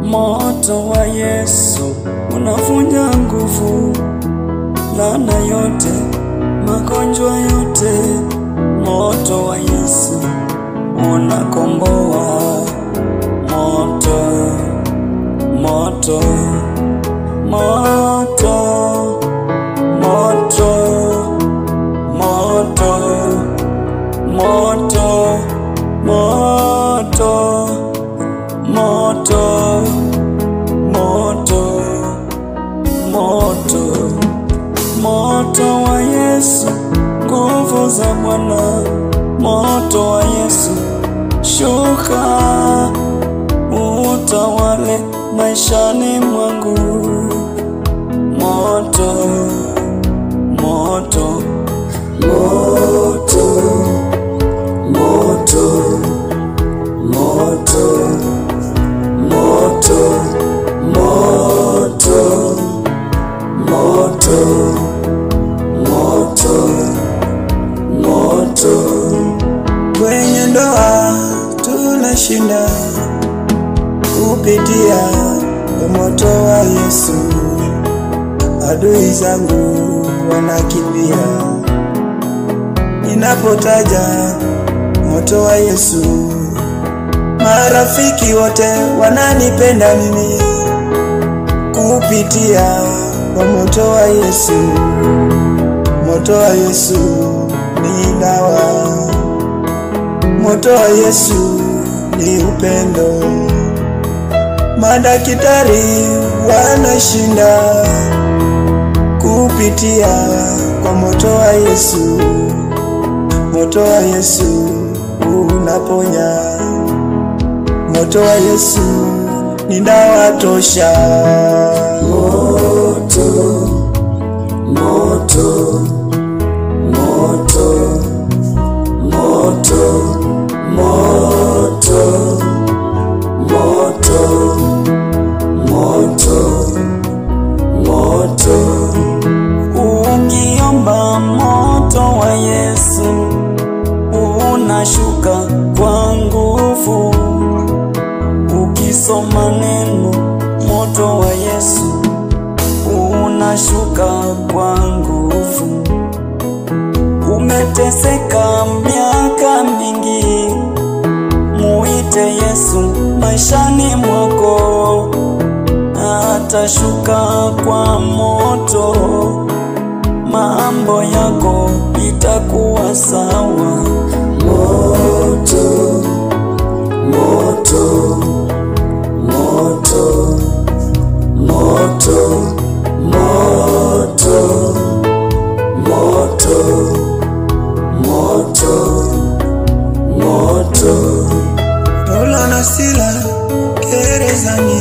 Moto wa Yesu unavunja nguvu, laana yote, magonjwa yote. Moto wa Yesu unakomboa. Moto, moto, moto, moto, moto, moto, moto, moto, moto, moto, moto wa Yesu, nguvu za Bwana. Moto wa Yesu, shuka utawale maishani mwangu. Moto, moto, moto, moto, moto, moto, moto, moto, moto, moto. Kwenye ndoa tunashinda kupitia moto wa Yesu. Adui zangu wanakimbia ninapotaja moto wa Yesu. Marafiki wote wananipenda mimi kupitia moto wa Yesu. Moto wa Yesu ni dawa. Moto wa Yesu ni upendo. Madaktari wanashinda kupitia kwa moto wa Yesu. Moto wa Yesu unaponya. Moto wa Yesu ni dawa tosha. Moto, moto, moto, moto, moto, moto, moto, moto. Ukiomba moto wa Yesu unashuka kwa nguvu. Ukisoma neno, moto wa Yesu unashuka kwa nguvu. Umeteseka miaka mingi, muite Yesu maishani mwako. Atashuka kwa moto, mambo yako itakuwa sawa. Moto, moto, moto, moto, moto, moto, moto, moto. Paulo na Sila gerezani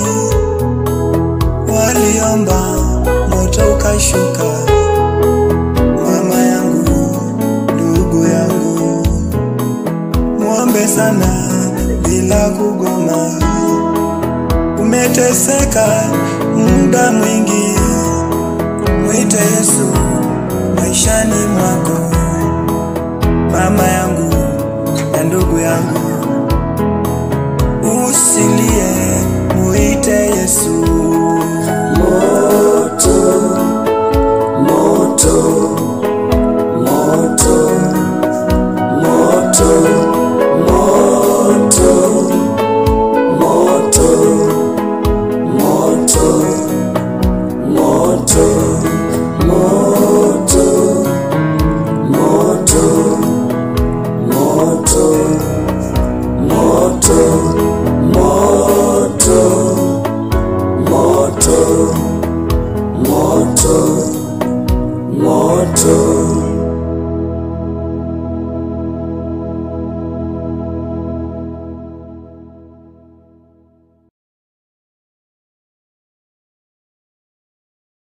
waliomba, moto ukashuka. Mama yangu, ndugu yangu, muombe sana bila kugoma. Umeteseka muda mwingi, mwite Yesu maishani mwako. Mama yangu na ndugu yangu,